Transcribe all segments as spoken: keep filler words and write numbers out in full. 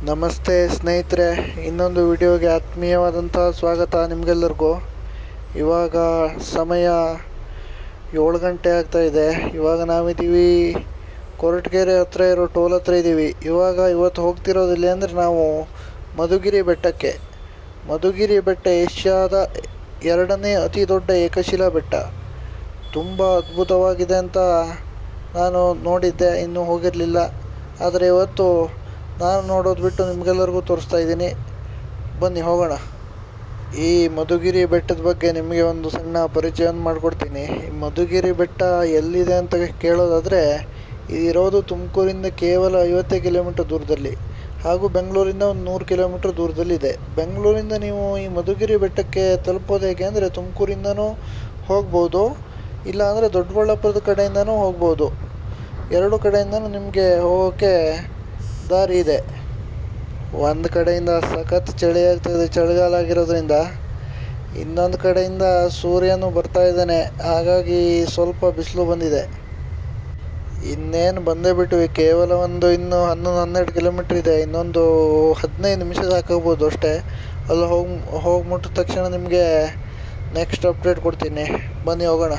ನಮಸ್ತೆ ಸ್ನೇಹಿತರೆ, ಇನ್ನೊಂದು ವಿಡಿಯೋಗೆ ಆತ್ಮೀಯವಾದಂಥ ಸ್ವಾಗತ ನಿಮಗೆಲ್ಲರಿಗೂ. ಇವಾಗ ಸಮಯ ಏಳು ಗಂಟೆ ಆಗ್ತಾಯಿದೆ. ಇವಾಗ ನಾವಿದ್ದೀವಿ ಕೊರಟಗೆರೆ ಹತ್ರ ಇರೋ ಟೋಲ್ ಹತ್ರ ಇದ್ದೀವಿ. ಇವಾಗ ಇವತ್ತು ಹೋಗ್ತಿರೋದಿಲ್ಲ ಅಂದರೆ ನಾವು ಮಧುಗಿರಿ ಬೆಟ್ಟಕ್ಕೆ. ಮಧುಗಿರಿ ಬೆಟ್ಟ ಏಷ್ಯಾದ ಎರಡನೇ ಅತಿ ದೊಡ್ಡ ಏಕಶಿಲಾ ಬೆಟ್ಟ. ತುಂಬ ಅದ್ಭುತವಾಗಿದೆ ಅಂತ ನಾನು ನೋಡಿದ್ದೆ, ಇನ್ನೂ ಹೋಗಿರಲಿಲ್ಲ. ಆದರೆ ಇವತ್ತು ನಾನು ನೋಡೋದು ಬಿಟ್ಟು ನಿಮಗೆಲ್ಲರಿಗೂ ತೋರಿಸ್ತಾ ಇದ್ದೀನಿ. ಬನ್ನಿ ಹೋಗೋಣ. ಈ ಮಧುಗಿರಿ ಬೆಟ್ಟದ ಬಗ್ಗೆ ನಿಮಗೆ ಒಂದು ಸಣ್ಣ ಪರಿಚಯವನ್ನು ಮಾಡಿಕೊಡ್ತೀನಿ. ಈ ಮಧುಗಿರಿ ಬೆಟ್ಟ ಎಲ್ಲಿದೆ ಅಂತ ಕೇಳೋದಾದರೆ, ಇದಿರೋದು ತುಮಕೂರಿಂದ ಕೇವಲ ಐವತ್ತೇ ಕಿಲೋಮೀಟ್ರ್ ದೂರದಲ್ಲಿ, ಹಾಗೂ ಬೆಂಗಳೂರಿಂದ ಒಂದು ನೂರು ಕಿಲೋಮೀಟ್ರ್ ದೂರದಲ್ಲಿದೆ. ಬೆಂಗಳೂರಿಂದ ನೀವು ಈ ಮಧುಗಿರಿ ಬೆಟ್ಟಕ್ಕೆ ತಲುಪೋದು ಹೇಗೆ ಅಂದರೆ, ತುಮಕೂರಿಂದನೂ ಹೋಗ್ಬೋದು, ಇಲ್ಲ ಅಂದರೆ ದೊಡ್ಡಬಳ್ಳಾಪುರದ ಕಡೆಯಿಂದನೂ ಹೋಗ್ಬೋದು. ಎರಡು ಕಡೆಯಿಂದನೂ ನಿಮಗೆ ಹೋಗೋಕ್ಕೆ ದಾರಿ ಇದೆ. ಒಂದು ಕಡೆಯಿಂದ ಸಖತ್ ಚಳಿ ಆಗ್ತಾಯಿದೆ, ಚಳಿಗಾಲ ಆಗಿರೋದ್ರಿಂದ. ಇನ್ನೊಂದು ಕಡೆಯಿಂದ ಸೂರ್ಯನೂ ಬರ್ತಾ ಇದ್ದಾನೆ, ಹಾಗಾಗಿ ಸ್ವಲ್ಪ ಬಿಸಿಲು ಬಂದಿದೆ. ಇನ್ನೇನು ಬಂದೇ ಬಿಟ್ವಿ. ಕೇವಲ ಒಂದು ಇನ್ನೂ ಹನ್ನೊಂದು ಹನ್ನೆರಡು ಕಿಲೋಮೀಟ್ರ್ ಇದೆ. ಇನ್ನೊಂದು ಹದಿನೈದು ನಿಮಿಷ ಸಾಕಾಗ್ಬೋದು ಅಷ್ಟೇ. ಅಲ್ಲಿ ಹೋಗಿ ಹೋಗಿ ಮುಟ್ಟಿದ ತಕ್ಷಣ ನಿಮಗೆ ನೆಕ್ಸ್ಟ್ ಅಪ್ಡೇಟ್ ಕೊಡ್ತೀನಿ. ಬನ್ನಿ ಹೋಗೋಣ.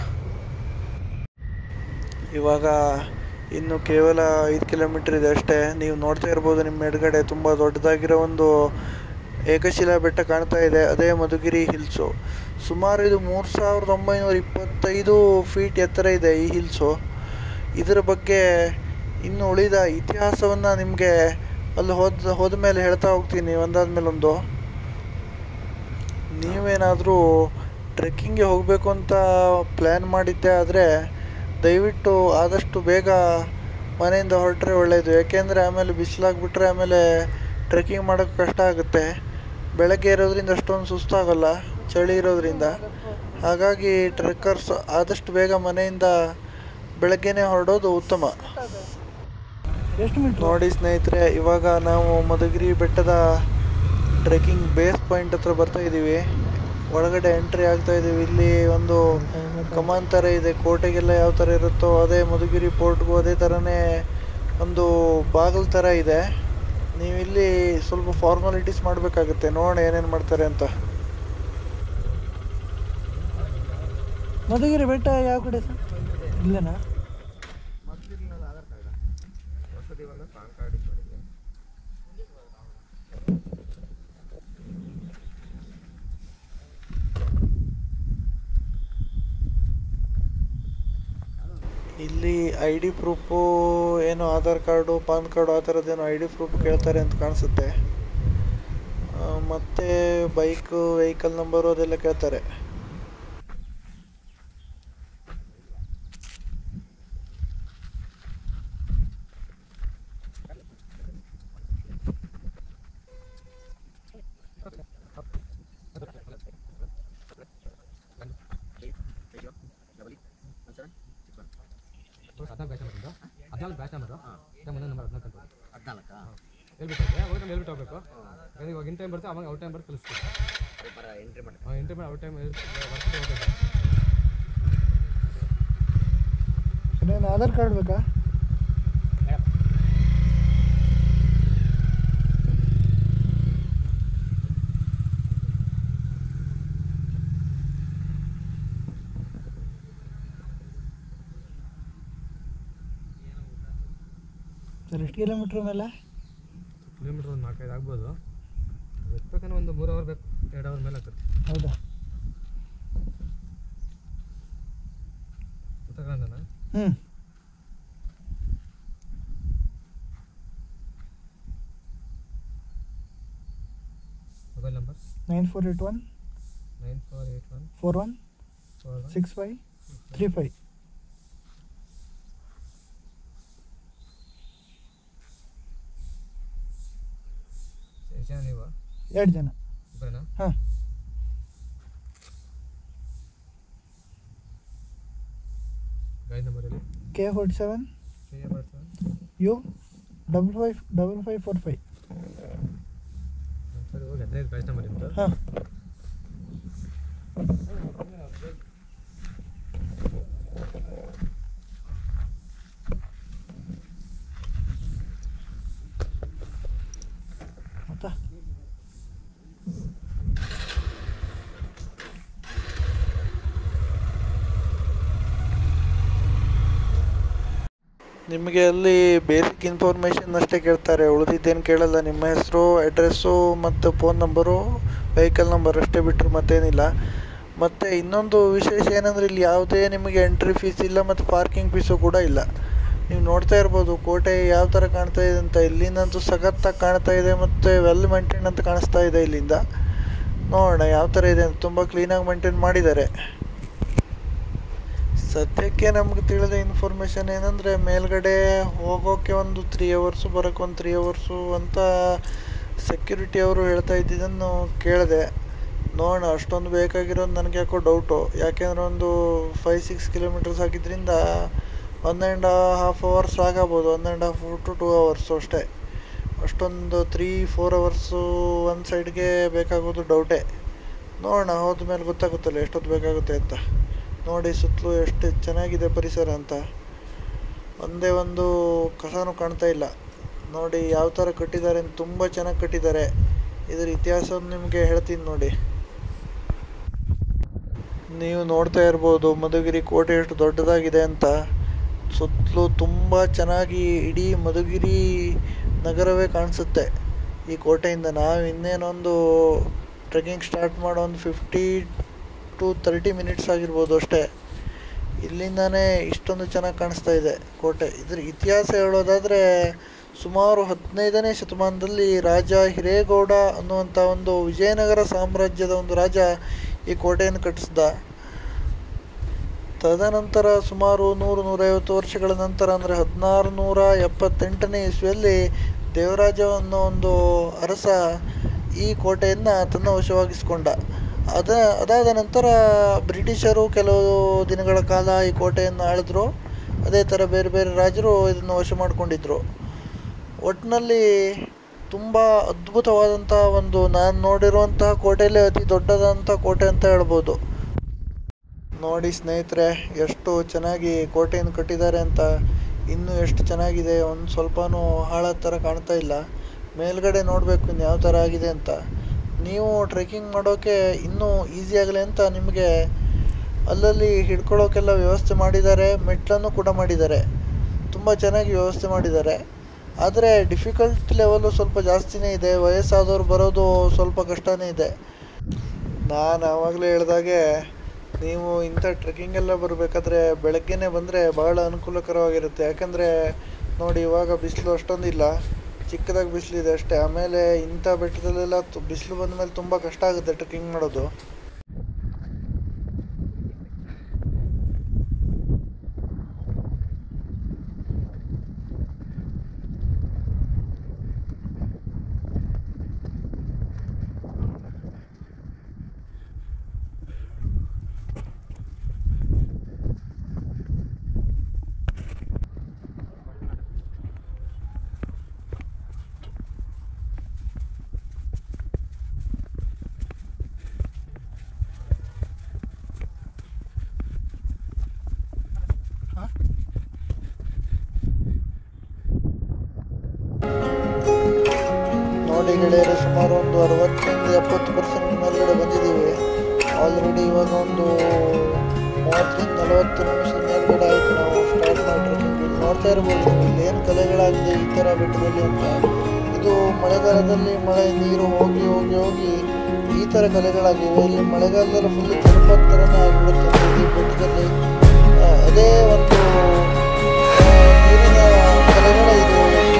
ಇವಾಗ ಇನ್ನು ಕೇವಲ ಐದು ಕಿಲೋಮೀಟ್ರ್ ಇದೆ ಅಷ್ಟೇ. ನೀವು ನೋಡ್ತಾ ಇರ್ಬೋದು ನಿಮ್ಮ ಎಡಗಡೆ ತುಂಬ ದೊಡ್ಡದಾಗಿರೋ ಒಂದು ಏಕಶಿಲಾ ಬೆಟ್ಟ ಕಾಣ್ತಾ ಇದೆ. ಅದೇ ಮಧುಗಿರಿ ಹಿಲ್ಸು. ಸುಮಾರು ಇದು ಮೂರು ಸಾವಿರದ ಒಂಬೈನೂರ ಇಪ್ಪತ್ತೈದು ಫೀಟ್ ಎತ್ತರ ಇದೆ ಈ ಹಿಲ್ಸು. ಇದರ ಬಗ್ಗೆ ಇನ್ನು ಉಳಿದ ಇತಿಹಾಸವನ್ನು ನಿಮಗೆ ಅಲ್ಲಿ ಹೋದ ಹೋದ ಮೇಲೆ ಹೇಳ್ತಾ ಹೋಗ್ತೀನಿ ಒಂದಾದ್ಮೇಲೆ ಒಂದು. ನೀವೇನಾದರೂ ಟ್ರೆಕ್ಕಿಂಗ್ಗೆ ಹೋಗಬೇಕು ಅಂತ ಪ್ಲ್ಯಾನ್ ಮಾಡಿದ್ದೆ ಆದರೆ ದಯವಿಟ್ಟು ಆದಷ್ಟು ಬೇಗ ಮನೆಯಿಂದ ಹೊರಟ್ರೆ ಒಳ್ಳೆಯದು. ಯಾಕೆಂದರೆ ಆಮೇಲೆ ಬಿಸಿಲಾಗ್ಬಿಟ್ರೆ ಆಮೇಲೆ ಟ್ರೆಕ್ಕಿಂಗ್ ಮಾಡೋಕ್ಕೆ ಕಷ್ಟ ಆಗುತ್ತೆ. ಬೆಳಗ್ಗೆ ಇರೋದ್ರಿಂದ ಅಷ್ಟೊಂದು ಸುಸ್ತಾಗಲ್ಲ, ಚಳಿ ಇರೋದ್ರಿಂದ. ಹಾಗಾಗಿ ಟ್ರೆಕ್ಕರ್ಸ್ ಆದಷ್ಟು ಬೇಗ ಮನೆಯಿಂದ ಬೆಳಗ್ಗೆನೇ ಹೊರಡೋದು ಉತ್ತಮ. ನೋಡಿ ಸ್ನೇಹಿತರೆ, ಇವಾಗ ನಾವು ಮಧುಗಿರಿ ಬೆಟ್ಟದ ಟ್ರೆಕ್ಕಿಂಗ್ ಬೇಸ್ ಪಾಯಿಂಟ್ ಹತ್ರ ಬರ್ತಾ ಇದ್ದೀವಿ. ಒಳಗಡೆ ಎಂಟ್ರಿ ಆಗ್ತಾ ಇದ್ದೀವಿ. ಇಲ್ಲಿ ಒಂದು ಕಮಾನ್ ಥರ ಇದೆ. ಕೋಟೆಗೆಲ್ಲ ಯಾವ ಥರ ಇರುತ್ತೋ ಅದೇ ಮಧುಗಿರಿ ಫೋರ್ಟ್ಗೂ ಅದೇ ಥರನೇ ಒಂದು ಬಾಗಿಲು ಥರ ಇದೆ. ನೀವು ಇಲ್ಲಿ ಸ್ವಲ್ಪ ಫಾರ್ಮಾಲಿಟೀಸ್ ಮಾಡಬೇಕಾಗುತ್ತೆ. ನೋಡೋಣ ಏನೇನು ಮಾಡ್ತಾರೆ ಅಂತ. ಮಧುಗಿರಿ ಬೆಟ್ಟ ಯಾವ ಕಡೆ ಸರ್? ಇಲ್ಲೇನಾ? ಇಲ್ಲಿ ಐ ಡಿ ಪ್ರೂಫು ಏನೋ ಆಧಾರ್ ಕಾರ್ಡು, ಪಾನ್ ಕಾರ್ಡು ಆ ಥರದ್ದೇನೋ ಐ ಡಿ ಪ್ರೂಫ್ ಕೇಳ್ತಾರೆ ಅಂತ ಕಾಣಿಸುತ್ತೆ. ಮತ್ತು ಬೈಕು, ವೆಹಿಕಲ್ ನಂಬರು ಅದೆಲ್ಲ ಕೇಳ್ತಾರೆ. ಹದಿನಾಲ್ಕು ಬ್ಯಾಚ್ ನಂಬರು ಮೊನ್ನೆ ನಂಬರ್ ಹದಿನಾಲ್ಕು ಹದಿನಾಲ್ಕು ಹೇಳ್ಬಿಟ್ಟು ಅವ್ರ ಹೇಳ್ಬಿಟ್ಟು ಹೋಗ್ಬೇಕು. ಇವಾಗ ಇನ್ ಟೈಮ್ ಬರುತ್ತೆ, ಅವಾಗ ಔಟ್ ಟೈಮ್ ಬರುತ್ತೆ ಕಳಿಸ್ತೀವಿ. ಎಂಟ್ರಿ ಮಾಡಿ ಎಂಟ್ರಿ ಮಾಡಿ ಔಟ್ ಟೈಮ್ ಹೋಗ್ಬೇಕು. ಆಧಾರ್ ಕಾರ್ಡ್ ಬೇಕಾ? ಸರ್ ಎಷ್ಟು ಕಿಲೋಮೀಟ್ರ್ ಮೇಲೆ? ಕಿಲೋಮೀಟ್ರ್ ಒಂದು ನಾಲ್ಕೈದು ಆಗ್ಬೋದು. ಎತ್ತಬೇಕಂದ್ರೆ ಒಂದು ಮೂರು ಅವರ್ ಬೇಕು, ಎರಡು ಅವರ್ ಮೇಲೆ ಆಗ್ತದೆ. ಹೌದಾ? ಗೊತ್ತಾಗಲ್ಲ. ಹ್ಞೂ. Mobile number nine four eight one nine four eight one four one four one six five three five. ಎಷ್ಟು ಜನ ನೀವು? ಎರಡು ಜನ. ಒಬ್ಬರೇನಾ? ಹಾಂ. ಗೈಡ್ ನಂಬರ್ ಹೇಳಿ. K forty seven K forty seven U double five double five four five. ಸರಿ, ಹೋಗಿ ಹದಿನೈದು ಗೈಡ್ ನಂಬರ್ ಇತ್ತು. ಹಾಂ. ತಾ ನಿಮಗೆ ಅಲ್ಲಿ ಬೇಸಿಕ್ ಇನ್ಫಾರ್ಮೇಷನ್ ಅಷ್ಟೇ ಕೇಳ್ತಾರೆ, ಉಳಿದಿದ್ದೇನು ಕೇಳಲ್ಲ. ನಿಮ್ಮ ಹೆಸರು, ಅಡ್ರೆಸ್ಸು ಮತ್ತು ಫೋನ್ ನಂಬರು, ವೆಹಿಕಲ್ ನಂಬರ್ ಅಷ್ಟೇ ಬಿಟ್ಟರೆ ಮತ್ತೇನಿಲ್ಲ. ಮತ್ತು ಇನ್ನೊಂದು ವಿಶೇಷ ಏನಂದರೆ ಇಲ್ಲಿ ಯಾವುದೇ ನಿಮಗೆ ಎಂಟ್ರಿ ಫೀಸ್ ಇಲ್ಲ ಮತ್ತು ಪಾರ್ಕಿಂಗ್ ಫೀಸು ಕೂಡ ಇಲ್ಲ. ನೀವು ನೋಡ್ತಾ ಇರ್ಬೋದು ಕೋಟೆ ಯಾವ ಥರ ಕಾಣ್ತಾ ಇದೆ ಅಂತ. ಇಲ್ಲಿಂದಂತೂ ಸಖತ್ತಾಗಿ ಕಾಣ್ತಾ ಇದೆ ಮತ್ತು ವೆಲ್ ಮೇಂಟೈನ್ ಅಂತ ಕಾಣಿಸ್ತಾ ಇದೆ ಇಲ್ಲಿಂದ. ನೋಡೋಣ ಯಾವ ಥರ ಇದೆ ಅಂತ. ತುಂಬ ಕ್ಲೀನಾಗಿ ಮೇಂಟೈನ್ ಮಾಡಿದ್ದಾರೆ. ಸದ್ಯಕ್ಕೆ ನಮ್ಗೆ ತಿಳಿದ ಇನ್ಫಾರ್ಮೇಷನ್ ಏನಂದರೆ ಮೇಲ್ಗಡೆ ಹೋಗೋಕ್ಕೆ ಒಂದು ತ್ರೀ ಅವರ್ಸು, ಬರೋಕ್ಕೆ ಒಂದು ತ್ರೀ ಅವರ್ಸು ಅಂತ ಸೆಕ್ಯೂರಿಟಿ ಅವರು ಹೇಳ್ತಾ ಇದ್ದಿದ್ದನ್ನು ಕೇಳಿದೆ. ನೋಡೋಣ, ಅಷ್ಟೊಂದು ಬೇಕಾಗಿರೋದು ನನಗೆ ಯಾಕೋ ಡೌಟು. ಯಾಕೆಂದರೆ ಒಂದು ಫೈವ್ ಸಿಕ್ಸ್ ಕಿಲೋಮೀಟರ್ಸ್ ಆಗಿದ್ದರಿಂದ ಒನ್ ಆ್ಯಂಡ್ ಹಾಫ್ ಅವರ್ಸ್ ಆಗಬೋದು, one and half to two hours ಅಷ್ಟೇ. ಅಷ್ಟೊಂದು ತ್ರೀ ಫೋರ್ ಅವರ್ಸು ಒಂದು ಸೈಡ್ಗೆ ಬೇಕಾಗೋದು ಡೌಟೇ. ನೋಡೋಣ, ಹೋದ ಮೇಲೆ ಗೊತ್ತಾಗುತ್ತಲ್ಲ ಎಷ್ಟೊತ್ತು ಬೇಕಾಗುತ್ತೆ ಅಂತ. ನೋಡಿ ಸುತ್ತಲೂ ಎಷ್ಟು ಚೆನ್ನಾಗಿದೆ ಪರಿಸರ ಅಂತ. ಒಂದೇ ಒಂದು ಕಸನೂ ಕಾಣ್ತಾ ಇಲ್ಲ. ನೋಡಿ ಯಾವ ಥರ ಕಟ್ಟಿದ್ದಾರೆ ಅಂತ, ತುಂಬ ಚೆನ್ನಾಗಿ ಕಟ್ಟಿದ್ದಾರೆ. ಇದರ ಇತಿಹಾಸವನ್ನು ನಿಮಗೆ ಹೇಳ್ತೀನಿ ನೋಡಿ. ನೀವು ನೋಡ್ತಾ ಇರ್ಬೋದು ಮಧುಗಿರಿ ಕೋಟೆ ಎಷ್ಟು ದೊಡ್ಡದಾಗಿದೆ ಅಂತ. ಸುತ್ತಲೂ ತುಂಬ ಚೆನ್ನಾಗಿ ಇಡೀ ಮಧುಗಿರಿ ನಗರವೇ ಕಾಣಿಸುತ್ತೆ ಈ ಕೋಟೆಯಿಂದ. ನಾವು ಇನ್ನೇನೊಂದು ಟ್ರೆಕ್ಕಿಂಗ್ ಸ್ಟಾರ್ಟ್ ಮಾಡೋ ಒಂದು ಫಿಫ್ಟಿ ಟು ತರ್ಟಿ ಮಿನಿಟ್ಸ್ ಆಗಿರ್ಬೋದು ಅಷ್ಟೇ. ಇಲ್ಲಿಂದನೇ ಇಷ್ಟೊಂದು ಚೆನ್ನಾಗಿ ಕಾಣಿಸ್ತಾ ಇದೆ ಕೋಟೆ. ಇದ್ರ ಇತಿಹಾಸ ಹೇಳೋದಾದರೆ ಸುಮಾರು ಹದಿನೈದನೇ ಶತಮಾನದಲ್ಲಿ ರಾಜ ಹಿರೇಗೌಡ ಅನ್ನುವಂಥ ಒಂದು ವಿಜಯನಗರ ಸಾಮ್ರಾಜ್ಯದ ಒಂದು ರಾಜ ಈ ಕೋಟೆಯನ್ನು ಕಟ್ಟಿಸ್ದ. ತದನಂತರ ಸುಮಾರು ನೂರು ನೂರೈವತ್ತು ವರ್ಷಗಳ ನಂತರ ಅಂದರೆ ಹದಿನಾರು ನೂರ ಎಪ್ಪತ್ತೆಂಟನೇ ಇಸ್ವಿಯಲ್ಲಿ ದೇವರಾಜ ಅನ್ನೋ ಒಂದು ಅರಸ ಈ ಕೋಟೆಯನ್ನು ತನ್ನ ವಶವಾಗಿಸ್ಕೊಂಡ. ಅದ ಅದಾದ ನಂತರ ಬ್ರಿಟಿಷರು ಕೆಲವು ದಿನಗಳ ಕಾಲ ಈ ಕೋಟೆಯನ್ನು ಆಳಿದ್ರು. ಅದೇ ಥರ ಬೇರೆ ಬೇರೆ ರಾಜರು ಇದನ್ನು ವಶ ಮಾಡಿಕೊಂಡಿದ್ರು. ಒಟ್ಟಿನಲ್ಲಿ ತುಂಬ ಅದ್ಭುತವಾದಂಥ ಒಂದು, ನಾನು ನೋಡಿರುವಂತಹ ಕೋಟೆಯಲ್ಲೇ ಅತಿ ದೊಡ್ಡದಾದಂಥ ಕೋಟೆ ಅಂತ ಹೇಳ್ಬೋದು. ನೋಡಿ ಸ್ನೇಹಿತರೆ, ಎಷ್ಟು ಚೆನ್ನಾಗಿ ಕೋಟೆಯನ್ನು ಕಟ್ಟಿದ್ದಾರೆ ಅಂತ. ಇನ್ನೂ ಎಷ್ಟು ಚೆನ್ನಾಗಿದೆ, ಒಂದು ಸ್ವಲ್ಪನೂ ಹಾಳಾದ ಥರ ಕಾಣ್ತಾ ಇಲ್ಲ. ಮೇಲ್ಗಡೆ ನೋಡಬೇಕು ಇನ್ನು ಯಾವ ಥರ ಆಗಿದೆ ಅಂತ. ನೀವು ಟ್ರೆಕ್ಕಿಂಗ್ ಮಾಡೋಕ್ಕೆ ಇನ್ನೂ ಈಸಿ ಆಗಲಿ ಅಂತ ನಿಮಗೆ ಅಲ್ಲಲ್ಲಿ ಹಿಡ್ಕೊಳ್ಳೋಕ್ಕೆಲ್ಲ ವ್ಯವಸ್ಥೆ ಮಾಡಿದ್ದಾರೆ. ಮೆಟ್ಲನ್ನು ಕೂಡ ಮಾಡಿದ್ದಾರೆ. ತುಂಬ ಚೆನ್ನಾಗಿ ವ್ಯವಸ್ಥೆ ಮಾಡಿದ್ದಾರೆ. ಆದರೆ ಡಿಫಿಕಲ್ಟ್ ಲೆವೆಲು ಸ್ವಲ್ಪ ಜಾಸ್ತಿನೇ ಇದೆ. ವಯಸ್ಸಾದವ್ರು ಬರೋದು ಸ್ವಲ್ಪ ಕಷ್ಟನೇ ಇದೆ. ನಾನು ಆವಾಗಲೇ ಹೇಳ್ದಾಗೆ ನೀವು ಇಂಥ ಟ್ರೆಕ್ಕಿಂಗ್ ಎಲ್ಲ ಬರಬೇಕಾದ್ರೆ ಬೆಳಗ್ಗೆನೇ ಬಂದರೆ ಭಾಳ ಅನುಕೂಲಕರವಾಗಿರುತ್ತೆ. ಯಾಕಂದರೆ ನೋಡಿ ಇವಾಗ ಬಿಸಿಲು ಅಷ್ಟೊಂದಿಲ್ಲ, ಚಿಕ್ಕದಾಗಿ ಬಿಸಿಲಿದೆ ಅಷ್ಟೇ. ಆಮೇಲೆ ಇಂಥ ಬೆಟ್ಟದಲ್ಲೆಲ್ಲ ಬಿಸಿಲು ಬಂದ ಮೇಲೆ ತುಂಬ ಕಷ್ಟ ಆಗುತ್ತೆ ಟ್ರೆಕ್ಕಿಂಗ್ ಮಾಡೋದು. ನೋಡಿ ಗೆಳೆಯರೆ, ಸುಮಾರು ಒಂದು ಅರವತ್ತರಿಂದ ಎಪ್ಪತ್ತು ಪರ್ಸೆಂಟ್ ಮೇಲ್ಗಡೆ ಬಂದಿದ್ದೀವಿ ಆಲ್ರೆಡಿ. ಇವಾಗ ಒಂದು ಮೂವತ್ತರಿಂದ ನಲವತ್ತು ನಿಮಿಷದ ಮೇಲ್ಗಡೆ ಆಯಿತು ನಾವು ಸ್ಟಾರ್ಟ್ ಮಾಡಿ ಟ್ರೆಕ್ಕಿಂಗ್. ಇಲ್ಲಿ ನೋಡ್ತಾ ಇರ್ಬೋದು ಇಲ್ಲಿ ಏನು ಕಲೆಗಳಾಗಿದೆ ಈ ಥರ ಬೆಟ್ಟದಲ್ಲಿ ಅಂತ. ಇದು ಮಳೆಗಾಲದಲ್ಲಿ ಮಳೆ ನೀರು ಹೋಗಿ ಹೋಗಿ ಹೋಗಿ ಈ ಥರ ಕಲೆಗಳಾಗಿವೆ. ಇಲ್ಲಿ ಮಳೆಗಾಲದಲ್ಲಿ ಫುಲ್ ಜಲಪಾತ ಥರನೇ ಆಗಿಬಿಡುತ್ತೆ ಈ ಬೆಟ್ಟದಲ್ಲಿ. ಅದೇ ಒಂದು ನೀರಿನ ಕಲೆಗಳೇ ಇದು.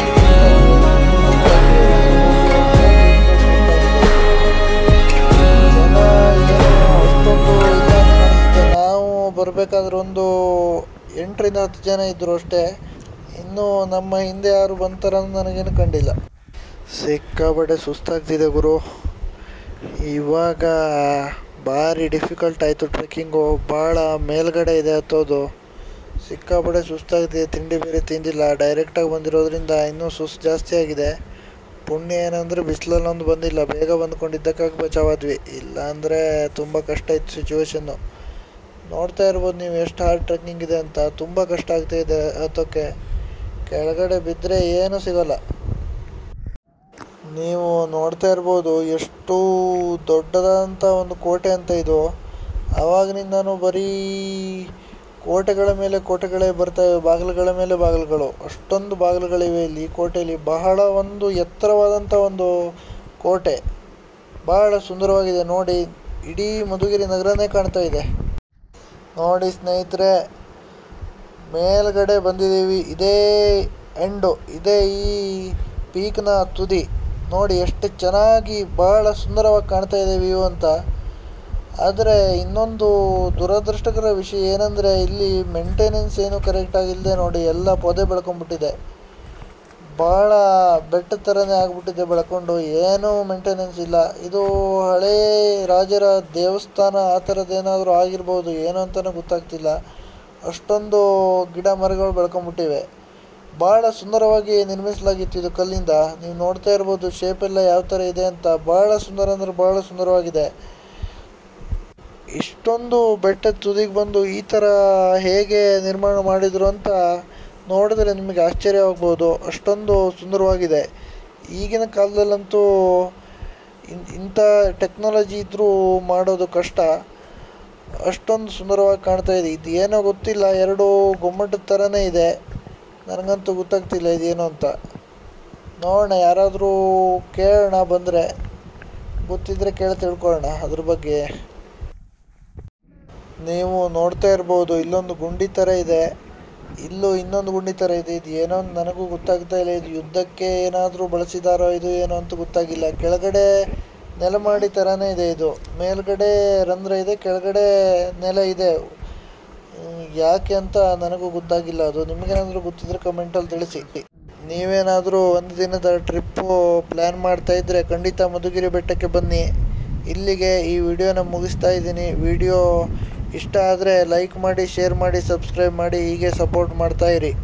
ಬರಬೇಕಾದ್ರೆ ಒಂದು ಎಂಟರಿಂದ ಹತ್ತು ಜನ ಇದ್ದರು ಅಷ್ಟೇ. ಇನ್ನೂ ನಮ್ಮ ಹಿಂದೆ ಯಾರು ಬಂತಾರ ನನಗೇನು ಕಂಡಿಲ್ಲ. ಸಿಕ್ಕಾಬಟ್ಟೆ ಸುಸ್ತಾಗ್ತಿದೆ ಗುರು. ಇವಾಗ ಭಾರಿ ಡಿಫಿಕಲ್ಟ್ ಆಯಿತು ಟ್ರೆಕ್ಕಿಂಗು. ಭಾಳ ಮೇಲ್ಗಡೆ ಇದೆ ಹತ್ತೋದು. ಸಿಕ್ಕಾಬಟ್ಟೆ ಸುಸ್ತಾಗ್ತಿದೆ. ತಿಂಡಿ ಬೇರೆ ತಿಂದಿಲ್ಲ, ಡೈರೆಕ್ಟಾಗಿ ಬಂದಿರೋದ್ರಿಂದ ಇನ್ನೂ ಸುಸ್ತು ಜಾಸ್ತಿ ಆಗಿದೆ. ಪುಣ್ಯ ಏನಂದರೆ ಬಿಸಿಲಲ್ಲೊಂದು ಬಂದಿಲ್ಲ, ಬೇಗ ಬಂದ್ಕೊಂಡಿದ್ದಕ್ಕಾಗಿ ಬಚಾವಾದ್ವಿ. ಇಲ್ಲ ಅಂದರೆ ತುಂಬ ಕಷ್ಟ ಇತ್ತು ಸಿಚುವೇಶನ್ನು. ನೋಡ್ತಾ ಇರ್ಬೋದು ನೀವು ಎಷ್ಟು ಹಾರ್ಡ್ ಟ್ರೆಕ್ಕಿಂಗ್ ಇದೆ ಅಂತ. ತುಂಬ ಕಷ್ಟ ಆಗ್ತಾಯಿದೆ ಹತ್ತೋಕ್ಕೆ. ಕೆಳಗಡೆ ಬಿದ್ದರೆ ಏನೂ ಸಿಗೋಲ್ಲ. ನೀವು ನೋಡ್ತಾ ಇರ್ಬೋದು ಎಷ್ಟು ದೊಡ್ಡದಾದಂಥ ಒಂದು ಕೋಟೆ ಅಂತ ಇದು. ಆವಾಗಿನಿಂದನೂ ಬರೀ ಕೋಟೆಗಳ ಮೇಲೆ ಕೋಟೆಗಳೇ ಬರ್ತವೆ, ಬಾಗಿಲುಗಳ ಮೇಲೆ ಬಾಗಿಲುಗಳು, ಅಷ್ಟೊಂದು ಬಾಗಿಲುಗಳಿವೆ ಇಲ್ಲಿ ಕೋಟೆಯಲ್ಲಿ. ಬಹಳ ಒಂದು ಎತ್ತರವಾದಂಥ ಒಂದು ಕೋಟೆ, ಬಹಳ ಸುಂದರವಾಗಿದೆ ನೋಡಿ. ಇಡೀ ಮಧುಗಿರಿ ನಗರನೇ ಕಾಣ್ತಾ ಇದೆ ನೋಡಿ ಸ್ನೇಹಿತರೆ. ಮೇಲ್ಗಡೆ ಬಂದಿದ್ದೀವಿ, ಇದೇ ಎಂಡು, ಇದೇ ಈ ಪೀಕ್ನ ತುದಿ. ನೋಡಿ ಎಷ್ಟು ಚೆನ್ನಾಗಿ ಬಹಳ ಸುಂದರವಾಗಿ ಕಾಣ್ತಾ ಇದೆ ವ್ಯೂ ಅಂತ. ಆದರೆ ಇನ್ನೊಂದು ದುರದೃಷ್ಟಕರ ವಿಷಯ ಏನಂದರೆ ಇಲ್ಲಿ ಮೇಂಟೆನೆನ್ಸ್ ಏನು ಕರೆಕ್ಟಾಗಿಲ್ಲದೆ ನೋಡಿ ಎಲ್ಲ ಪೊದೆ ಬೆಳ್ಕೊಂಡ್ಬಿಟ್ಟಿದೆ. ಭಾಳ ಬೆಟ್ಟದ ಥರನೇ ಆಗಿಬಿಟ್ಟಿದೆ ಬೆಳ್ಕೊಂಡು, ಏನೂ ಮೇಂಟೆನೆನ್ಸ್ ಇಲ್ಲ. ಇದು ಹಳೇ ರಾಜರ ದೇವಸ್ಥಾನ ಆ ಥರದ್ದೇನಾದರೂ ಆಗಿರ್ಬೋದು, ಏನು ಅಂತಲೂ ಗೊತ್ತಾಗ್ತಿಲ್ಲ. ಅಷ್ಟೊಂದು ಗಿಡ ಮರಗಳು ಬೆಳ್ಕೊಂಡ್ಬಿಟ್ಟಿವೆ. ಭಾಳ ಸುಂದರವಾಗಿ ನಿರ್ಮಿಸಲಾಗಿತ್ತು ಇದು ಕಲ್ಲಿಂದ. ನೀವು ನೋಡ್ತಾ ಇರ್ಬೋದು ಶೇಪೆಲ್ಲ ಯಾವ ಥರ ಇದೆ ಅಂತ. ಭಾಳ ಸುಂದರ ಅಂದರೆ ಭಾಳ ಸುಂದರವಾಗಿದೆ. ಇಷ್ಟೊಂದು ಬೆಟ್ಟದ ತುದಿಗೆ ಬಂದು ಈ ಥರ ಹೇಗೆ ನಿರ್ಮಾಣ ಮಾಡಿದರು ಅಂತ ನೋಡಿದ್ರೆ ನಿಮಗೆ ಆಶ್ಚರ್ಯವಾಗ್ಬೋದು, ಅಷ್ಟೊಂದು ಸುಂದರವಾಗಿದೆ. ಈಗಿನ ಕಾಲದಲ್ಲಂತೂ ಇನ್ ಇಂಥ ಟೆಕ್ನಾಲಜಿ ಇದ್ದರೂ ಮಾಡೋದು ಕಷ್ಟ, ಅಷ್ಟೊಂದು ಸುಂದರವಾಗಿ ಕಾಣ್ತಾ ಇದೆ. ಇದು ಏನೋ ಗೊತ್ತಿಲ್ಲ, ಎರಡು ಗೊಮ್ಮಟದ ಥರನೇ ಇದೆ, ನನಗಂತೂ ಗೊತ್ತಾಗ್ತಿಲ್ಲ ಇದೇನು ಅಂತ. ನೋಡೋಣ, ಯಾರಾದರೂ ಕೇಳೋಣ ಬಂದರೆ, ಗೊತ್ತಿದ್ದರೆ ಕೇಳಿ ತಿಳ್ಕೊಳ್ಳೋಣ ಅದ್ರ ಬಗ್ಗೆ. ನೀವು ನೋಡ್ತಾ ಇರ್ಬೋದು ಇಲ್ಲೊಂದು ಗುಂಡಿ ಥರ ಇದೆ, ಇಲ್ಲೂ ಇನ್ನೊಂದು ಗುಂಡಿ ಥರ ಇದೆ. ಇದು ಏನೋ ನನಗೂ ಗೊತ್ತಾಗ್ತಾ ಇಲ್ಲ, ಇದು ಯುದ್ಧಕ್ಕೆ ಏನಾದರೂ ಬಳಸಿದಾರೋ ಇದು ಏನೋ ಅಂತ ಗೊತ್ತಾಗಿಲ್ಲ. ಕೆಳಗಡೆ ನೆಲಮಾಡಿ ಥರನೇ ಇದೆ ಇದು, ಮೇಲ್ಗಡೆ ರಂಧ್ರ ಇದೆ, ಕೆಳಗಡೆ ನೆಲ ಇದೆ. ಯಾಕೆ ಅಂತ ನನಗೂ ಗೊತ್ತಾಗಿಲ್ಲ. ಅದು ನಿಮಗೇನಾದರೂ ಗೊತ್ತಿದ್ರೆ ಕಮೆಂಟಲ್ಲಿ ತಿಳಿಸಿ. ನೀವೇನಾದರೂ ಒಂದು ದಿನದ ಟ್ರಿಪ್ಪು ಪ್ಲ್ಯಾನ್ ಮಾಡ್ತಾಯಿದ್ರೆ ಖಂಡಿತ ಮಧುಗಿರಿ ಬೆಟ್ಟಕ್ಕೆ ಬನ್ನಿ. ಇಲ್ಲಿಗೆ ಈ ವಿಡಿಯೋನ ಮುಗಿಸ್ತಾ ಇದ್ದೀನಿ. ವಿಡಿಯೋ ಇಷ್ಟ ಆದರೆ ಲೈಕ್ ಮಾಡಿ, ಶೇರ್ ಮಾಡಿ, ಸಬ್ಸ್ಕ್ರೈಬ್ ಮಾಡಿ, ಹೀಗೆ ಸಪೋರ್ಟ್ ಮಾಡ್ತಾಯಿರಿ.